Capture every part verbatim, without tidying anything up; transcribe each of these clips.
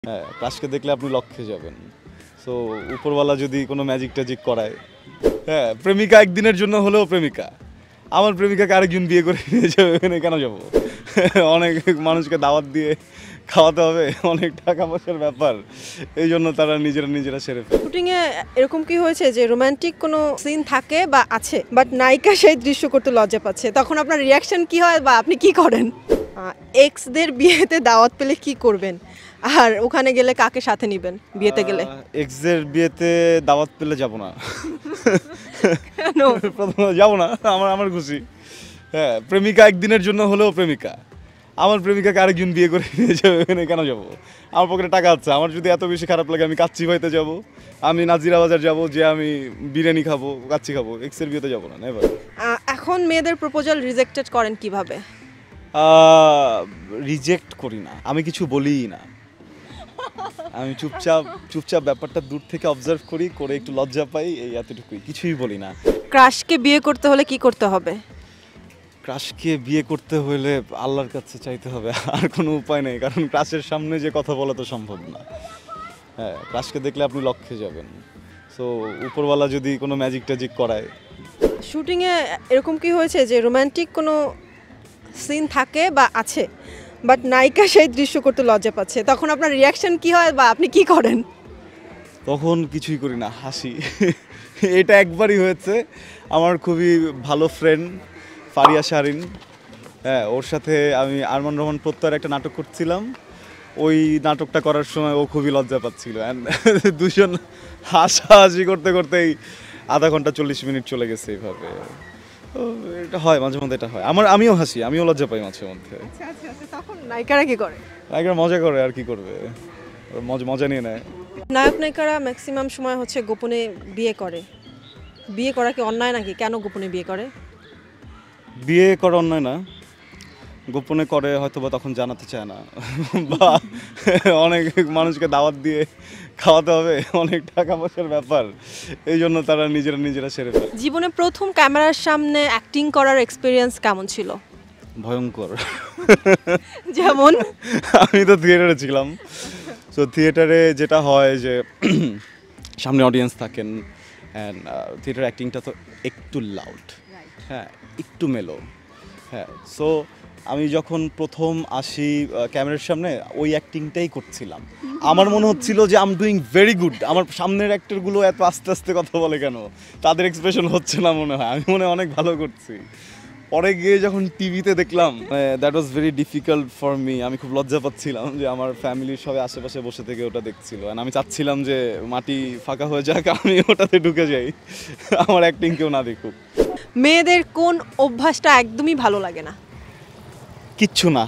হ্যাঁ, ক্রাশকে দেখলে আপনি লক্ষ্যে যাবেন। সো উপরওয়ালা যদি কোনো ম্যাজিক ট্যাজিক করায়, হ্যাঁ, প্রেমিকা একদিনের জন্য হলেও প্রেমিকা। আমার প্রেমিকাকে আরেকজন বিয়ে করে নিয়ে যাবে, এখানে কেন যাবো? অনেক মানুষকে দাওয়াত দিয়ে খাওয়াতে হবে, অনেক টাকা পয়সার ব্যাপার। এই জন্য তারা নিজেরা নিজেরা সেরে ফেলে। শুটিংয়ে এরকম কি হয়েছে যে রোমান্টিক কোনো সিন থাকে বা আছে, বাট নায়িকা সেই দৃশ্য করতে লজ্জা পাচ্ছে, তখন আপনার রিয়াকশন কি হয় বা আপনি কি করেন? এক্সদের বিয়েতে দাওয়াত পেলে কি করবেন, আর ওখানে গেলে কাকে সাথে নেবেন বিয়েতে গেলে? এক্সদের বিয়েতে দাওয়াত পেলে যাব না। কেন? প্রথমে যাব না, আমার আমার খুশি। হ্যাঁ, প্রেমিকা একদিনের জন্য হলেও প্রেমিকা। আমার প্রেমিকাকে আরেকজন বিয়ে করে নিয়ে যাবে, এখানে কেন যাবো? আমার পকেটে টাকা আছে, আমার যদি এত বেশি খারাপ লাগে আমি কাচ্চি ভাইতে যাব, আমি নাজিরা বাজার যাব, যে আমি বিরিয়ানি খাবো, কাচ্চি খাবো, এক্সের বিয়েতে যাবো না। নেভার। এখন মেয়েদের প্রপোজাল রিজেক্টেড করেন কিভাবে? রিজেক্ট করি না, আমি কিছু বলিই না। আমি চুপচাপ চুপচাপ ব্যাপারটা দূর থেকে অবজার্ভ করি, করে একটু লজ্জা পাই, এই এতটুকুই, কিছুই বলি না। ক্রাশকে বিয়ে করতে হলে কি করতে হবে? ক্রাশকে বিয়ে করতে হলে আল্লাহর কাছে চাইতে হবে, আর কোনো উপায় নেই, কারণ ক্রাশের সামনে যে কথা বলা তো সম্ভব না। হ্যাঁ, ক্রাশকে দেখলে আপনি লক্ষ্যে যাবেন। সো উপরওয়ালা যদি কোনো ম্যাজিক ট্যাজিক করায়। শুটিংয়ে এরকম কি হয়েছে যে রোমান্টিক কোনো সিন থাকে বা আছে, বাট নায়িকা সেই দৃশ্য করতে লজ্জা পাচ্ছে, তখন আপনার রিয়াকশন কি হয় বা আপনি কি করেন? তখন কিছুই করি না, হাসি। এটা একবারই হয়েছে, আমার খুবই ভালো ফ্রেন্ড ফারিয়া শাহরিন, হ্যাঁ, ওর সাথে আমি আরমান রহমান প্রত্যয়ের একটা নাটক করছিলাম। ওই নাটকটা করার সময় ও খুবই লজ্জা পাচ্ছিল, অ্যান্ড দুজন হাসাহাসি করতে করতেই আধা ঘন্টা চল্লিশ মিনিট চলে গেছে এইভাবে। তো এটা হয় মাঝে মধ্যে, এটা হয় আমার, আমিও হাসি, আমিও লজ্জা পাই মাঝে মধ্যে। তখন নায়িকারা কি করে? নায়িকারা মজা করে, আর কি করবে, মজা মজা নিয়ে নেয়। নায়ক নায়িকারা ম্যাক্সিমাম সময় হচ্ছে গোপনে বিয়ে করে। বিয়ে করা কি অন্যায় নাকি? কেন গোপনে বিয়ে করে? বিয়ে করা অন্যায় না, গোপনে করে হয়তো বা তখন জানাতে চায় না, বা অনেক মানুষকে দাওয়াত দিয়ে খাওয়াতে হবে, অনেক টাকা পয়সার ব্যাপার। এই জন্য তারা নিজেরা নিজেরা সেরে ফেলে। জীবনে প্রথম ক্যামেরার সামনে অ্যাক্টিং করার এক্সপিরিয়েন্স কেমন ছিল? ভয়ঙ্কর। যেমন? আমি তো থিয়েটারে ছিলাম, তো থিয়েটারে যেটা হয় যে সামনে অডিয়েন্স থাকেন, অ্যান্ড থিয়েটার অ্যাক্টিংটা তো একটু লাউড, হ্যাঁ, একটু মেলো, হ্যাঁ। সো আমি যখন প্রথম আসি ক্যামেরার সামনে, ওই অ্যাক্টিংটাই করছিলাম। আমার মনে হচ্ছিল যে I am doing very good. আমার সামনের অ্যাক্টরগুলো এত আস্তে আস্তে কথা বলে কেন, তাদের এক্সপ্রেশন হচ্ছে না মনে হয়, আমি মনে হয় অনেক ভালো করছি। পরে গিয়ে যখন টিভিতে দেখলাম, that was very difficult for me. আমি খুব লজ্জা পাচ্ছিলাম যে আমার ফ্যামিলির সবাই আশেপাশে বসে থেকে ওটা দেখছিল, অ্যান্ড আমি চাচ্ছিলাম যে মাটি ফাঁকা হয়ে যাক, আমি ওটাতে ঢুকে যাই, আমার অ্যাক্টিং কেউ না দেখুক। মেয়েদের কোন অভ্যাসটা একদমই ভালো লাগে না? কিচ্ছু না,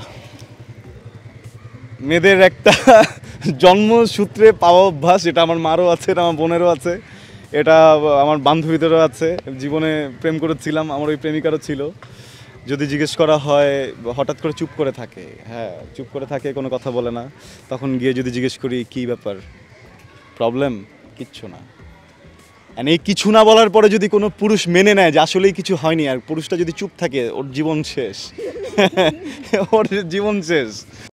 মেয়েদের একটা জন্মসূত্রে পাওয়া অভ্যাস, এটা আমার মারও আছে, এটা আমার বোনেরও আছে, এটা আমার বান্ধবীদেরও আছে। জীবনে প্রেম করেছিলাম, আমার ওই প্রেমিকারও ছিল। যদি জিজ্ঞেস করা হয়, হঠাৎ করে চুপ করে থাকে, হ্যাঁ, চুপ করে থাকে, কোনো কথা বলে না। তখন গিয়ে যদি জিজ্ঞেস করি কী ব্যাপার, প্রবলেম, কিচ্ছু না। অ্যান্ড এই কিছু না বলার পরে যদি কোনো পুরুষ মেনে নেয় যে আসলেই কিছু হয়নি, আর পুরুষটা যদি চুপ থাকে, ওর জীবন শেষ। ওর জীবন শেষ।